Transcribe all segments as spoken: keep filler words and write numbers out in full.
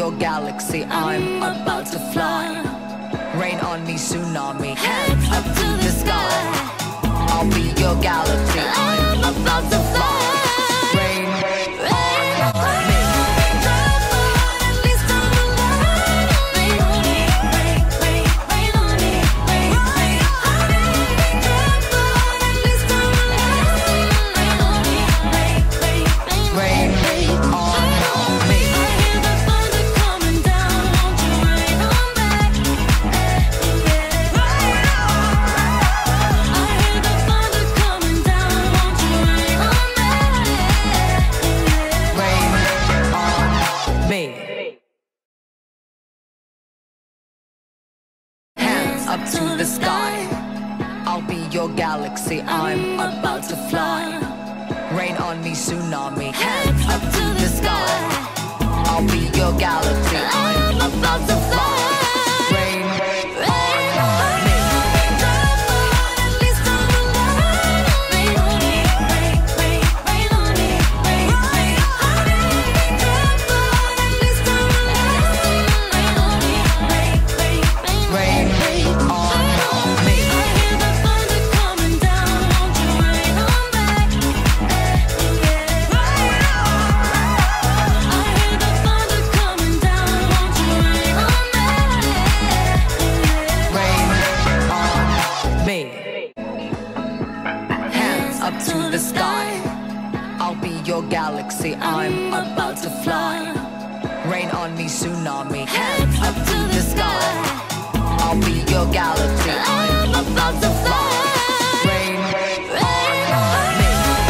your galaxy, I'm about to fly. Rain on me, tsunami, hands up to the sky. I'll be your galaxy, I'm about to fly. Rain, rain on me. Up to the sky, I'll be your galaxy, I'm about to fly. Rain on me, tsunami, hands up to the sky. I'll be your galaxy, I'm about to fly. Rain, rain on me. Up to the sky, I'll be your galaxy, I'm about to fly. Rain on me, tsunami, hands up to the sky. I'll be your galaxy, I'm about to fly. Rain, rain on me.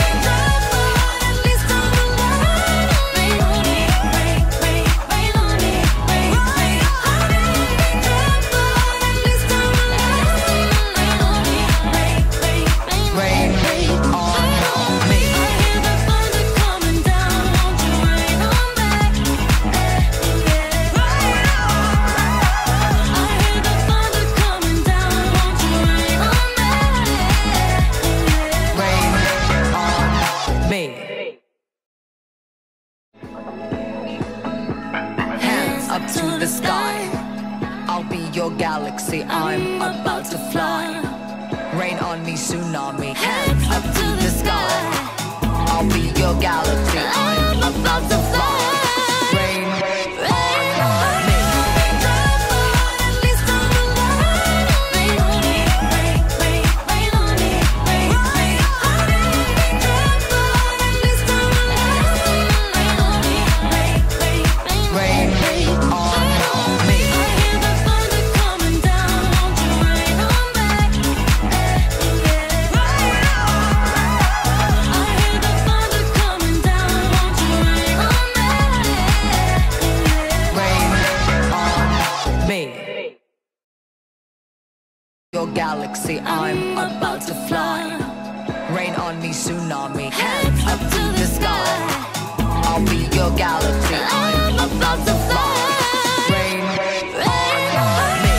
Up to the sky, I'll be your galaxy, I'm about to fly. Rain on me, tsunami, hands up to the sky. I'll be your galaxy, I'm about to fly. Rain, rain on me. Your galaxy, I'm about to fly. Rain on me, tsunami, hands up to the sky. I'll be your galaxy, I'm about to fly. Rain, rain on me.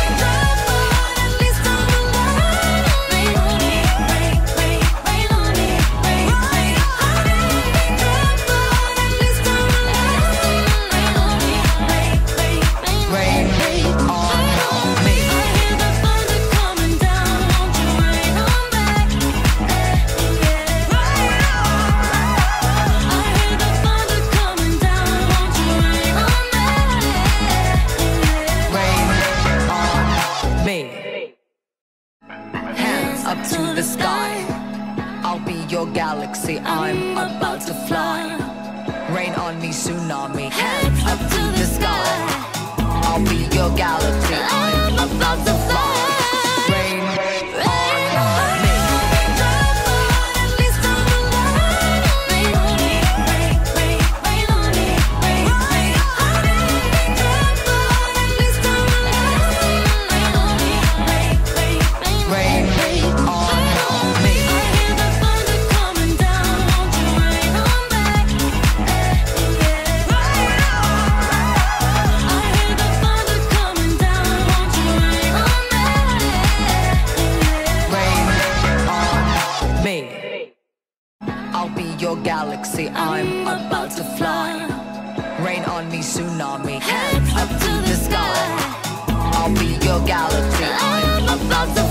Up to the sky, I'll be your galaxy, I'm about to fly. Rain on me, tsunami, hands up to the sky. I'll be your galaxy, I'm about to fly. Rain, rain on me. Your galaxy, I'm about to fly. Rain on me, tsunami, hands up to the sky. I'll be your galaxy, I'm about to